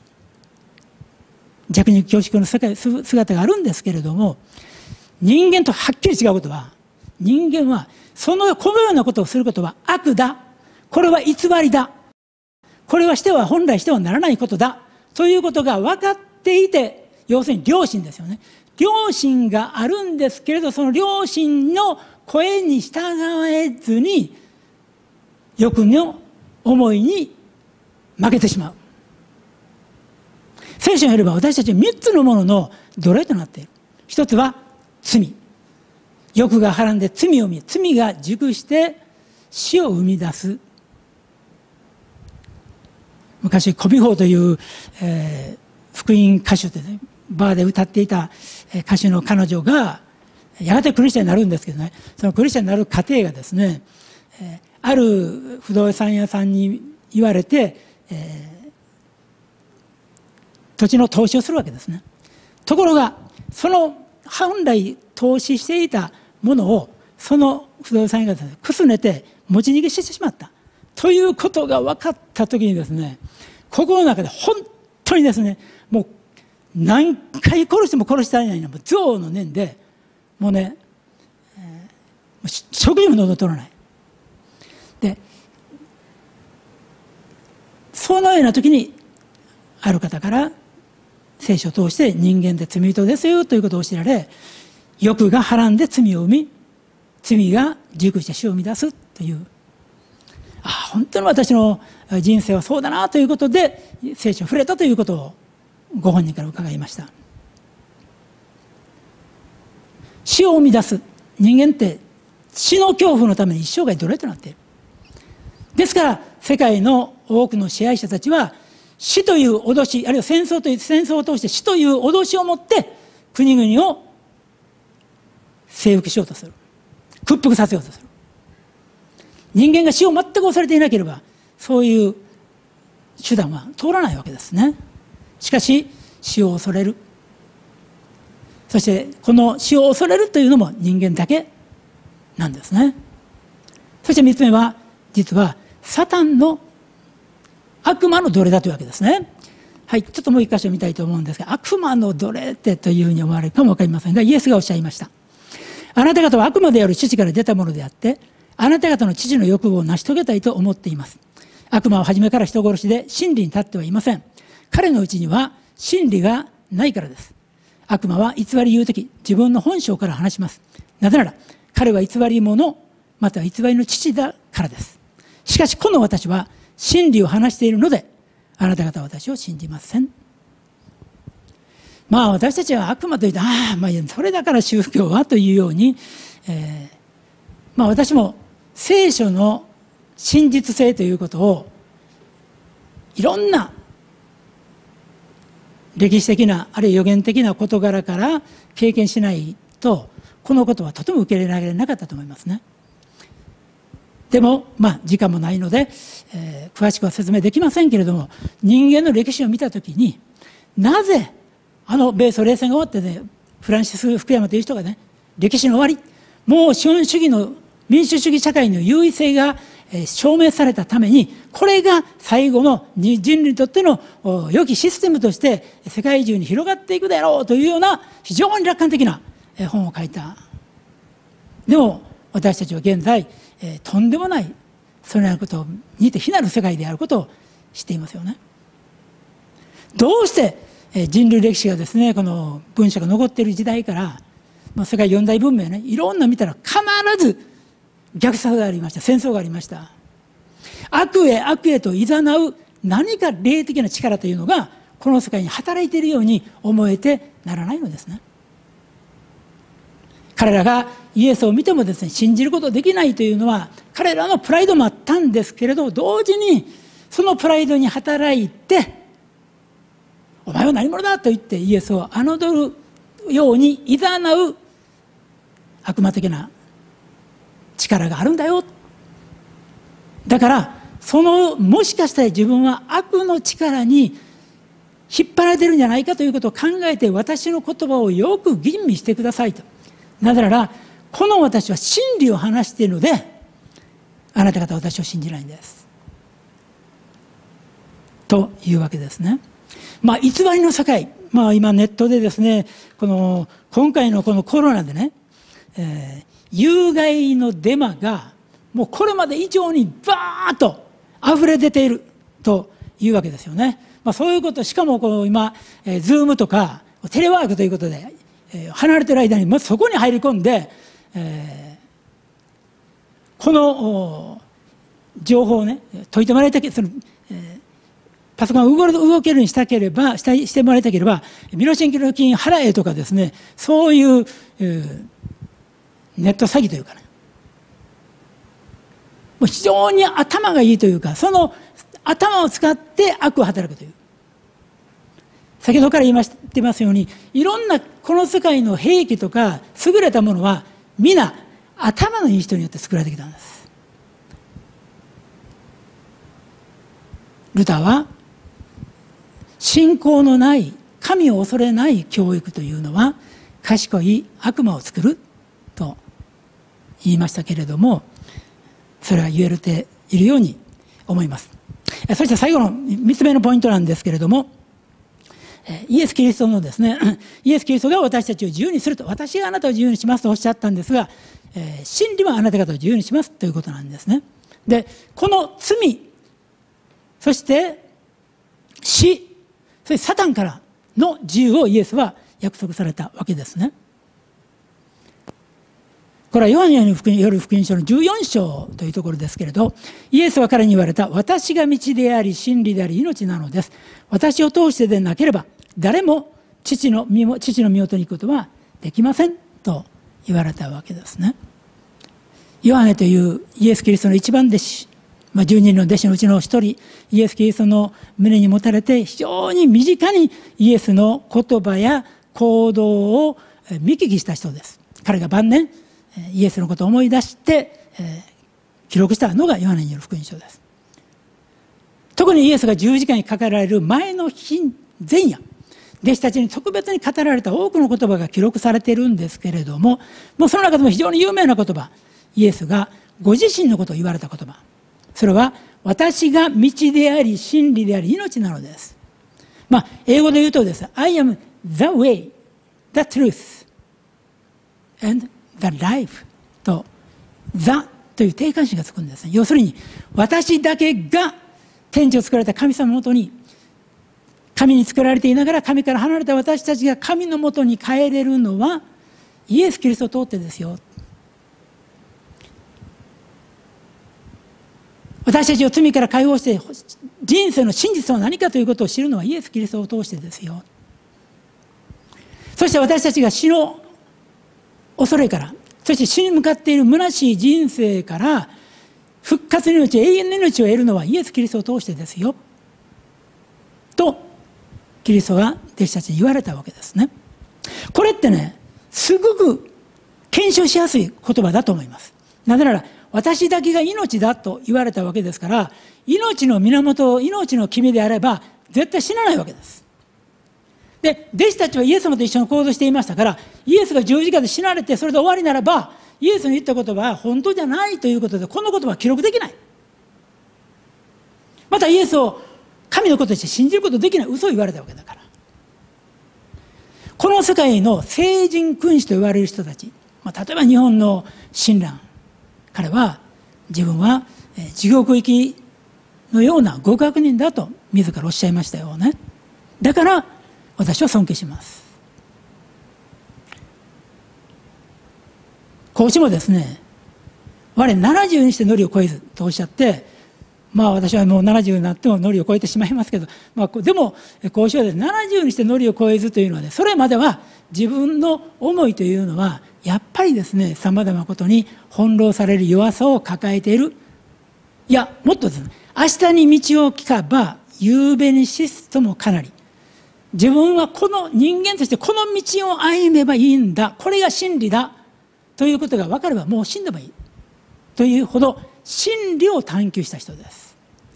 ー、弱肉強食の世界姿があるんですけれども、人間とはっきり違うことは、人間はそのこのようなことをすることは悪だ、これは偽りだ、これはしては本来してはならないことだということが分かっていて、要するに良心ですよね。良心があるんですけれど、その良心の声に従えずに欲の思いに負けてしまう。聖書によれば私たちはみっつのものの奴隷となっている。一つは罪。欲がはらんで罪を見、罪が熟して死を生み出す。昔コビホーという、えー、福音歌手でね、バーで歌っていた歌手の彼女がやがてクリスチャンになるんですけどね、そのクリスチャンになる過程がですね、えー、ある不動産屋さんに言われて、えー、土地の投資をするわけですね。ところがその本来投資していたものをその不動産屋がですね、くすねて持ち逃げしてしまったということが分かった時にですね、心の中で本当にですね、もう何回殺しても殺したいないのも憎悪の念で、もうね、えー、食事も喉取らない。でそのような時にある方から聖書を通して人間って罪人ですよということを教えられ、欲がはらんで罪を生み、罪が熟して死を生み出すという、ああ本当に私の人生はそうだなということで聖書に触れたということをご本人から伺いました。死を生み出す人間って死の恐怖のために一生涯奴隷となっている。ですから世界の多くの支配者たちは死という脅し、あるいは戦争という戦争を通して死という脅しを持って国々を征服しようとする、屈服させようとする。人間が死を全く恐れていなければそういう手段は通らないわけですね。しかし死を恐れる、 そしてこの死を恐れるというのも人間だけなんですね。そしてみっつめは実はサタンの悪魔の奴隷だというわけですね。はい、ちょっともう一箇所見たいと思うんですが、悪魔の奴隷ってというふうに思われるかも分かりませんが、イエスがおっしゃいました。あなた方は悪魔である父から出たものであって、あなた方の父の欲望を成し遂げたいと思っています。悪魔は初めから人殺しで真理に立ってはいません。彼のうちには真理がないからです。悪魔は偽り言うとき、自分の本性から話します。なぜなら彼は偽り者、または偽りの父だからです。しかしこの私は真理を話しているので、あなた方は私を信じません。まあ私たちは悪魔と言って、ああ、まあそれだから宗教はというように、えー、まあ私も聖書の真実性ということをいろんな歴史的なあるいは予言的な事柄から経験しないと、このことはとても受け入れられなかったと思いますね。でもまあ時間もないので、えー、詳しくは説明できませんけれども、人間の歴史を見たときに、なぜあの米ソ冷戦が終わってね、フランシス・フクヤマという人がね、歴史の終わり、もう資本主義の民主主義社会の優位性が証明されたために、これが最後の人類にとっての良きシステムとして世界中に広がっていくであろうというような非常に楽観的な本を書いた。でも私たちは現在とんでもないそれらのことにて非なる世界であることを知っていますよね。どうして人類歴史がですね、この文書が残っている時代から、まあ、世界四大文明ね、いろんな見たら必ず虐殺がありました。戦争がありました。悪へ悪へと誘う何か霊的な力というのがこの世界に働いているように思えてならないのですね。彼らがイエスを見てもですね、信じることができないというのは彼らのプライドもあったんですけれど、同時にそのプライドに働いて、お前は何者だと言ってイエスを侮るように誘う悪魔的な力があるんだよ。だからそのもしかしたら自分は悪の力に引っ張られてるんじゃないかということを考えて、私の言葉をよく吟味してくださいと。なぜならこの私は真理を話しているので、あなた方は私を信じないんですというわけですね。まあ偽りの世界、まあ今ネットでですね、この今回のこのコロナでね、えー有害のデマがもうこれまで以上にバーッと溢れ出ているというわけですよね。まあ、そういうこと、しかもこの今、えー、ズームとかテレワークということで、えー、離れている間にまずそこに入り込んで、えー、この情報をね解いてもらいたけその、えー、パソコンが動けるようにしたければしたしてもらいたければ身代金払えとかですね、そういう、えーネット詐欺というかね、もう非常に頭がいいというか、その頭を使って悪を働くという、先ほどから言いましてますように、いろんなこの世界の兵器とか優れたものは皆頭のいい人によって作られてきたんです。ルターは信仰のない神を恐れない教育というのは賢い悪魔を作ると言いましたけれども、それは言えているように思います。そして最後のみっつめのポイントなんですけれども、イエス・キリストのですね、イエス・キリストが私たちを自由にすると、私があなたを自由にしますとおっしゃったんですが、真理はあなた方を自由にしますということなんですね。で、この罪、そして死、そしてサタンからの自由をイエスは約束されたわけですね。これはヨハネによる福音書のじゅうよん章というところですけれど、イエスは彼に言われた。私が道であり真理であり命なのです。私を通してでなければ誰も父の身も父の身元に行くことはできませんと言われたわけですね。ヨハネというイエス・キリストの一番弟子、まあ、じゅうにんの弟子のうちの一人、イエス・キリストの胸に持たれて非常に身近にイエスの言葉や行動を見聞きした人です。彼が晩年イエスのことを思い出して、えー、記録したのがヨハネによる福音書です。特にイエスが十字架にかけられる前の日前夜、 弟子たちに特別に語られた多くの言葉が記録されているんですけれども、もうその中でも非常に有名な言葉、イエスがご自身のことを言われた言葉、それは私が道であり真理であり命なのです。まあ英語で言うとですね、I am the way, the truth and the life と the という定冠詞がつくんですね。要するに私だけが天地を作られた神様のもとに、神に作られていながら神から離れた私たちが神のもとに帰れるのはイエス・キリストを通ってですよ。私たちを罪から解放して人生の真実は何かということを知るのはイエス・キリストを通してですよ。そして私たちが死の恐れから、そして死に向かっている虚しい人生から復活の命、永遠の命を得るのはイエス・キリストを通してですよとキリストが弟子たちに言われたわけですね。これってね、すごく検証しやすい言葉だと思います。なぜなら私だけが命だと言われたわけですから、命の源、命の君であれば絶対死なないわけです。で、弟子たちはイエス様と一緒に行動していましたから、イエスが十字架で死なれてそれで終わりならば、イエスの言った言葉は本当じゃないということで、この言葉は記録できない。またイエスを神のこととして信じることできない、嘘を言われたわけだから。この世界の聖人君子と言われる人たち、まあ、例えば日本の親鸞、彼は自分は地獄行きのような極悪人だと自らおっしゃいましたよね。だから私は尊敬します。孔子もですね、我ななじゅうにしてのりを超えずとおっしゃって、まあ私はもうななじゅうになってものりを超えてしまいますけど、まあ、でも孔子はですね、ななじゅうにしてのりを超えずというのはね、それまでは自分の思いというのはやっぱりですね、さまざまなことに翻弄される弱さを抱えている。いや、もっとですね、明日に道を聞かば夕べに死すともかなり、自分はこの人間としてこの道を歩めばいいんだ、これが真理だということが分かればもう死んでもいいというほど真理を探求した人です。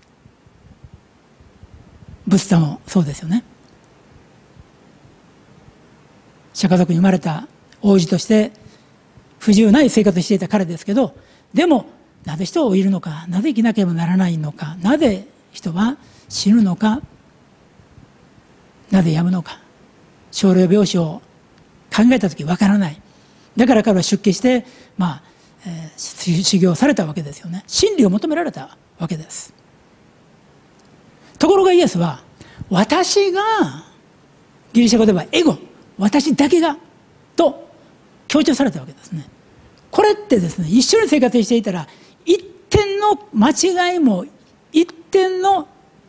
仏陀もそうですよね。釈迦族に生まれた王子として不自由ない生活をしていた彼ですけど、でもなぜ人をいるのか、なぜ生きなければならないのか、なぜ人は死ぬのか、なぜ病むのか、生老病死を考えたときわからない。だから彼は出家して、まあえー、修行されたわけですよね。真理を求められたわけです。ところがイエスは、私が、ギリシャ語ではエゴ、私だけがと強調されたわけですね。これってですね、一緒に生活していたら一点の間違いも一点の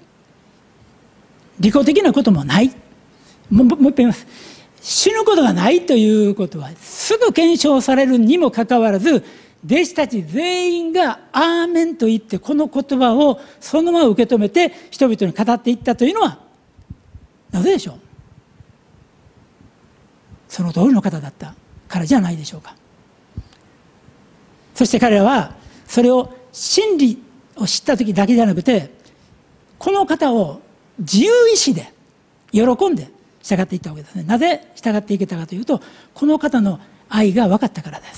利己的なこともない。もうもう一回言います。死ぬことがないということはすぐ検証されるにもかかわらず、弟子たち全員がアーメンと言ってこの言葉をそのまま受け止めて人々に語っていったというのはなぜでしょう。その通りの方だったからじゃないでしょうか。そして彼らはそれを真理を知った時だけじゃなくて、この方を自由意志で喜んで従っていったわけですね。なぜ従っていけたかというと、この方の愛が分かったからです。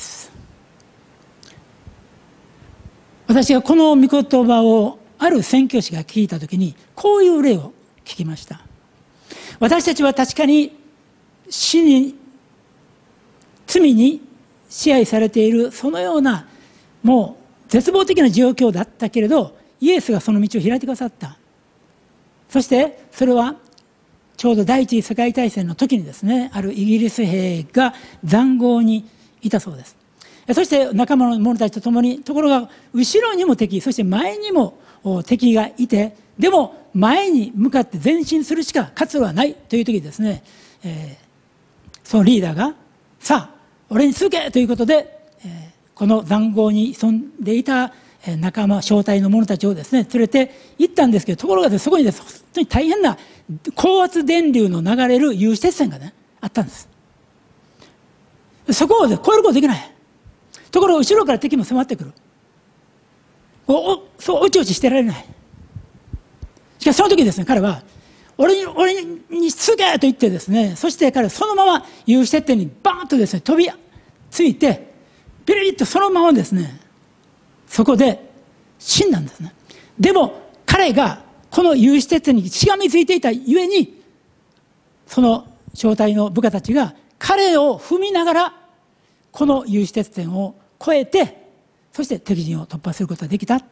私がこの御言葉をある宣教師が聞いたときにこういう例を聞きました。私たちは確かに死に罪に支配されているそのようなもう絶望的な状況だったけれど、イエスがその道を開いてくださった。そしてそれはちょうど第一次世界大戦の時にですね、あるイギリス兵が塹壕にいたそうです。そして仲間の者たちと共に、ところが後ろにも敵、そして前にも敵がいて、でも前に向かって前進するしか活路はないという時ですね、えー、そのリーダーがさあ俺に続けということで、えー、この塹壕に潜んでいた仲間小隊の者たちをですね連れて行ったんですけど、ところがです、ね、そこにです、ね、本当に大変な高圧電流の流れる有刺鉄線がねあったんです。そこを、ね、越えることできない。ところが後ろから敵も迫ってくる。おおそうおちおちしてられない。しかしその時ですね、彼は俺に、俺に続けと言ってですね、そして彼はそのまま有刺鉄線にバーンとですね、飛びついて、ビリッとそのままですね、そこで死んだんですね。でも彼がこの有刺鉄線にしがみついていたゆえに、その小隊の部下たちが彼を踏みながらこの有刺鉄線を越えて、そして敵陣を突破することができた。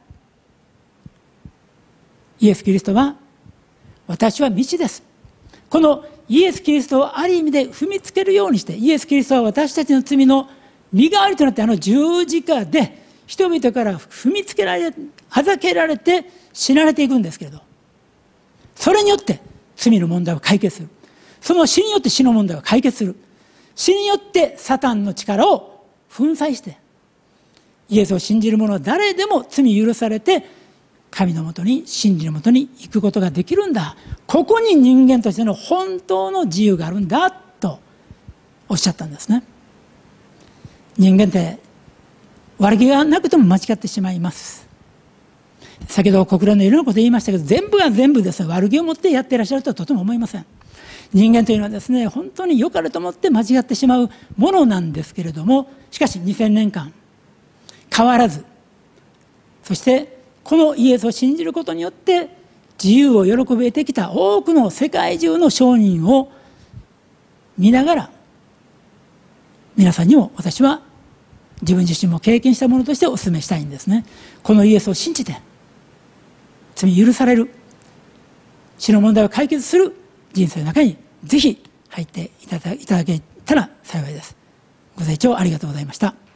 イエス・キリストは私は道です。このイエス・キリストをある意味で踏みつけるようにして、イエス・キリストは私たちの罪の身代わりとなって、あの十字架で人々から踏みつけられ、あざけられて死なれていくんですけれど、それによって罪の問題を解決する。その死によって死の問題を解決する。死によってサタンの力を粉砕して、イエスを信じる者は誰でも罪許されて神のもとに、真理のもとに行くことができるんだ。ここに人間としての本当の自由があるんだとおっしゃったんですね。人間って悪気がなくても間違ってしまいます。先ほど国連のいろんなこと言いましたけど、全部が全部ですね、悪気を持ってやっていらっしゃるとはとても思いません。人間というのはですね、本当に良かれと思って間違ってしまうものなんですけれども、しかしにせんねんかん変わらず、そしてこのイエスを信じることによって自由を喜べてきた多くの世界中の証人を見ながら、皆さんにも私は自分自身も経験したものとしてお勧めしたいんですね。このイエスを信じて罪許される、死の問題を解決する人生の中にぜひ入っていただけたら幸いです。ご清聴ありがとうございました。